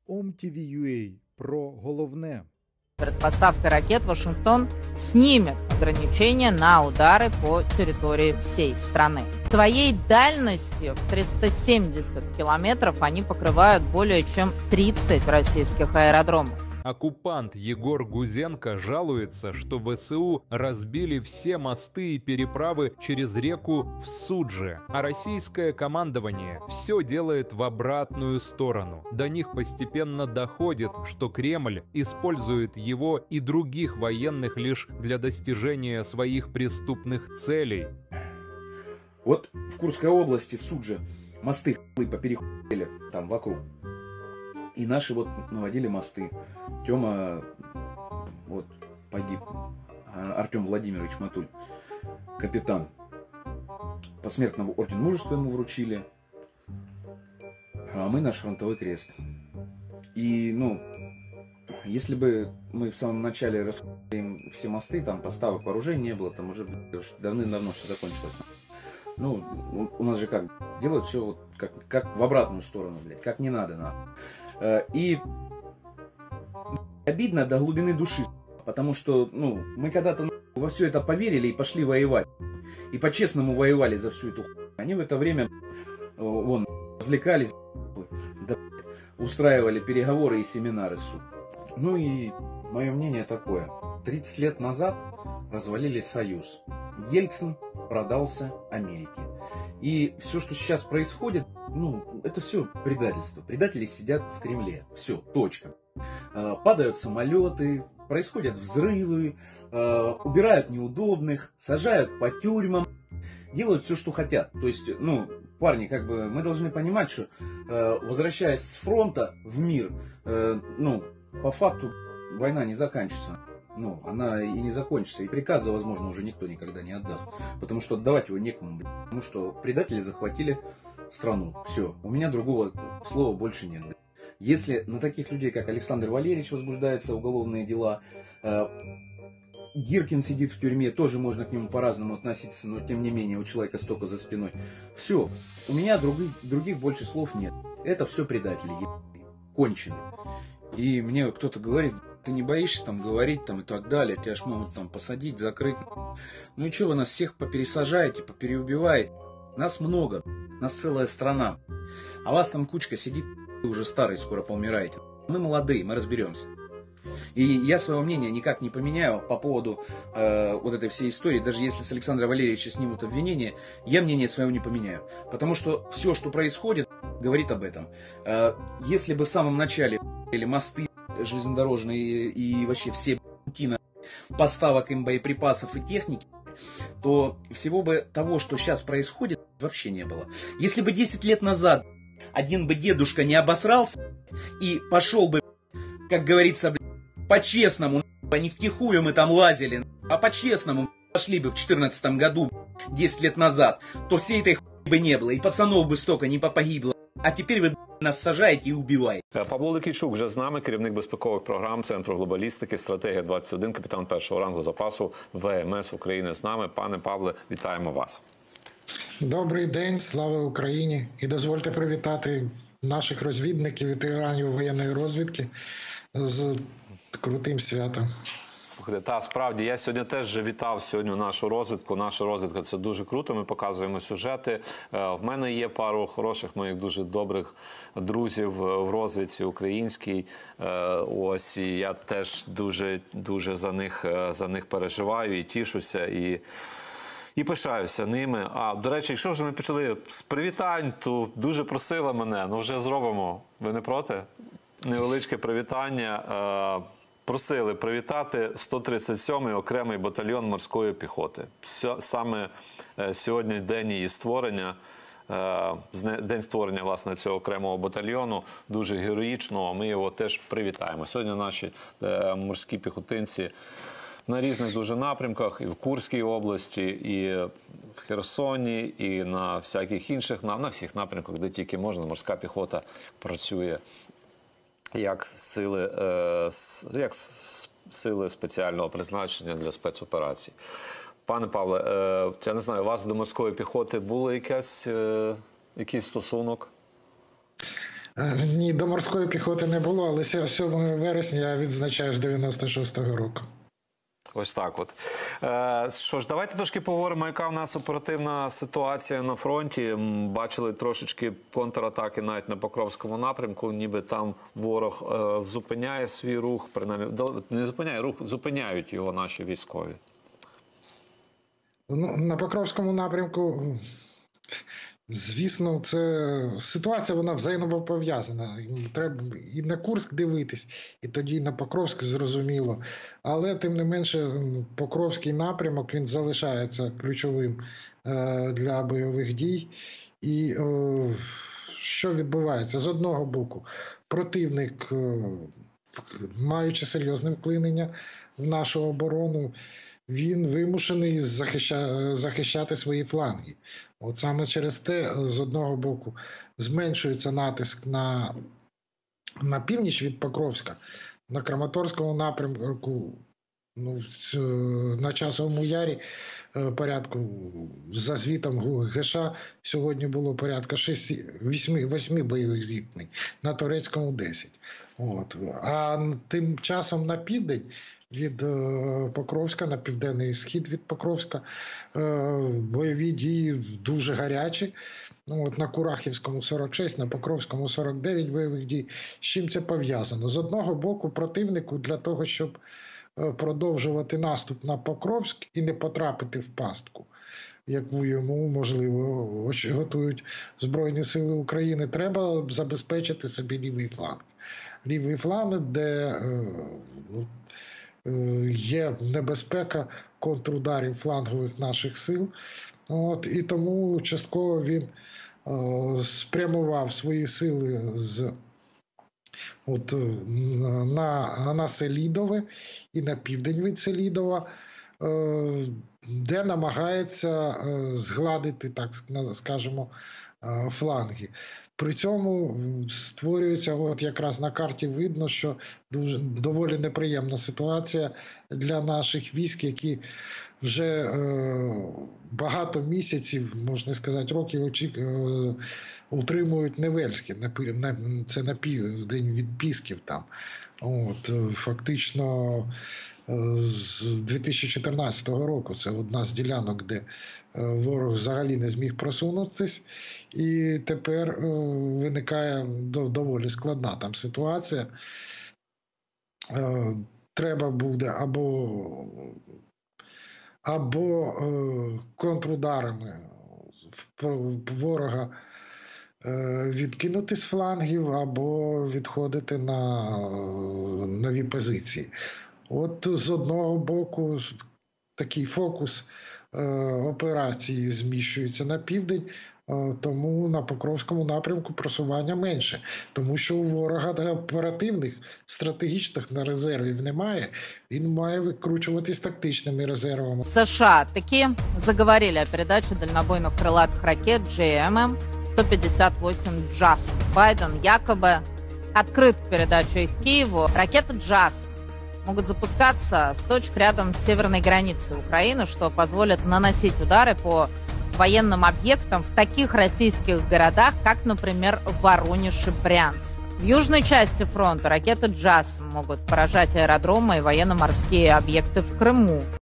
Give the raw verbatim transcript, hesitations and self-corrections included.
ом ті ві ю а про головне. Перед поставкой ракет Вашингтон снимет ограничения на удары по территории всей страны. Своей дальностью в триста семьдесят километров они покрывают более чем тридцать российских аэродромов. Оккупант Егор Гузенко жалуется, что вэ эс у разбили все мосты и переправы через реку в Судже, а российское командование все делает в обратную сторону. До них постепенно доходит, что Кремль использует его и других военных лишь для достижения своих преступных целей. Вот в Курской области, в Судже, мосты поперехуяли там вокруг. И наши вот наводили мосты. Тёма вот погиб. Артем Владимирович Матуль, капитан. Посмертно орден мужества ему вручили. А мы наш фронтовой крест. И, ну, если бы мы в самом начале расхуяли все мосты, там поставок вооружения не было, там уже давным-давно все закончилось. Ну, у нас же как, делают все вот как, как в обратную сторону, блядь, как не надо, нахуй. И обидно до глубины души, потому что, ну, мы когда-то во все это поверили и пошли воевать. И по-честному воевали за всю эту хуйню. Они в это время, вон, развлекались, да, устраивали переговоры и семинары, сука. Ну и мое мнение такое. тридцать лет назад развалили Союз. Ельцин продался Америке. И все, что сейчас происходит, ну, это все предательство. Предатели сидят в Кремле. Все, точка. Падают самолеты, происходят взрывы, убирают неудобных, сажают по тюрьмам, делают все, что хотят. То есть, ну, парни, как бы, мы должны понимать, что, возвращаясь с фронта в мир, ну, по факту война не заканчивается. Ну, она и не закончится. И приказа, возможно, уже никто никогда не отдаст. Потому что отдавать его некому. Потому что предатели захватили страну. Все. У меня другого слова больше нет. Если на таких людей, как Александр Валерьевич, возбуждаются уголовные дела, Гиркин сидит в тюрьме, тоже можно к нему по-разному относиться, но тем не менее у человека столько за спиной. Все. У меня других, других больше слов нет. Это все предатели. Конченые. И мне кто-то говорит: ты не боишься там говорить там и так далее, тебя ж могут там посадить, закрыть. Ну и что вы нас всех попересажаете, попереубиваете? Нас много, нас целая страна. А вас там кучка сидит, вы уже старые, скоро поумираете. Мы молодые, мы разберемся. И я свое мнение никак не поменяю по поводу э, вот этой всей истории. Даже если с Александра Валерьевича снимут обвинение, я мнение своего не поменяю. Потому что все, что происходит, говорит об этом. Э, если бы в самом начале или мосты железнодорожные и вообще все пути поставок им боеприпасов и техники, то всего бы того, что сейчас происходит, вообще не было. Если бы десять лет назад один бы дедушка не обосрался и пошел бы, как говорится, по-честному, а не втихую мы там лазили, а по-честному пошли бы в четырнадцатом году, десять лет назад, то всей этой хуйни бы не было, и пацанов бы столько не погибло. А тепер ви нас сажаєте і убиваєте. Павло Ликійчук вже з нами, керівник безпекових програм Центру глобалістики, стратегія двадцять один, капітан першого рангу запасу Ве Ем Ес України з нами. Пане Павле, вітаємо вас. Добрий день, слава Україні. І дозвольте привітати наших розвідників, ветеранів воєнної розвідки з крутим святом. Слухайте, та, справді, я сьогодні теж вже вітав сьогодні нашу розвідку. Наша розвідка – це дуже круто, ми показуємо сюжети. В мене є пару хороших моїх дуже добрих друзів в розвідці українській. Ось, і я теж дуже, дуже за них, за них переживаю і тішуся, і, і пишаюся ними. А, до речі, якщо вже ми почали з привітань, то дуже просила мене, ну вже зробимо. Ви не проти? Невеличке привітання. Просили привітати сто тридцять сьомий окремий батальйон морської піхоти. Саме сьогодні день її створення, день створення, власне, цього окремого батальйону, дуже героїчного. Ми його теж привітаємо. Сьогодні наші морські піхотинці на різних дуже напрямках, і в Курській області, і в Херсоні, і на всяких інших, на всіх напрямках, де тільки можна, морська піхота працює як сили, як сили спеціального призначення для спецоперацій. Пане Павле, я не знаю, у вас до морської піхоти був якийсь, якийсь стосунок? Е, Ні, до морської піхоти не було, але сьомого вересня я відзначаю з дев'яносто шостого року. Ось так от. Е, що ж, давайте трошки поговоримо, яка в нас оперативна ситуація на фронті. М, Бачили трошечки контратаки навіть на Покровському напрямку, ніби там ворог е, зупиняє свій рух, принаймні, до- не зупиняє рух, зупиняють його наші військові. Ну, на Покровському напрямку, звісно, це ситуація, вона взаємопов'язана. Треба і на Курськ дивитись, і тоді і на Покровськ, зрозуміло. Але, тим не менше, Покровський напрямок, він залишається ключовим е, для бойових дій. І е, що відбувається? З одного боку, противник, е, маючи серйозне вклинення в нашу оборону, він вимушений захища... захищати свої фланги. От саме через те, з одного боку, зменшується натиск на, на північ від Покровська, на Краматорському напрямку, ну, на Часовому Ярі порядку, за звітом ГШ, сьогодні було порядка вісьми бойових зіткнень, на Турецькому десять. От. А тим часом на південь від Покровська, на південний схід від Покровська, бойові дії дуже гарячі. Ну, от на Курахівському сорок шість, на Покровському сорок дев'ять бойових дій. З чим це пов'язано? З одного боку, противнику для того, щоб продовжувати наступ на Покровськ і не потрапити в пастку, яку йому, можливо, готують Збройні Сили України, треба забезпечити собі лівий фланг. Лівий фланг, де є небезпека контрударів флангових наших сил. От, і тому частково він спрямував свої сили з От на, на Селідове і на південь від Селідова, де намагається згладити, так скажемо, фланги. При цьому створюється, от якраз на карті видно, що дуже доволі неприємна ситуація для наших військ, які вже е, багато місяців, можна сказати, років очік, е, утримують Невельське, це на південь від Пісків там. От, фактично з дві тисячі чотирнадцятого року це одна з ділянок, де ворог взагалі не зміг просунутися, і тепер виникає доволі складна там ситуація. Треба буде або, або контрударами ворога відкинути з флангів, або відходити на нові позиції. От з одного боку такий фокус е, операції зміщується на південь, е, тому на Покровському напрямку просування менше. Тому що у ворога оперативних, стратегічних на резервів немає, він має викручуватись тактичними резервами. США таки заговорили о передаче дальнобойных крылатых ракет джей эм эм сто пятьдесят восемь джаз. Байден якобы открыт к передаче их Киеву. Ракеты джаз могут запускаться с точек рядом с северной границей Украины, что позволит наносить удары по военным объектам в таких российских городах, как, например, Воронеж и Брянск. В южной части фронта ракеты джаз могут поражать аэродромы и военно-морские объекты в Крыму.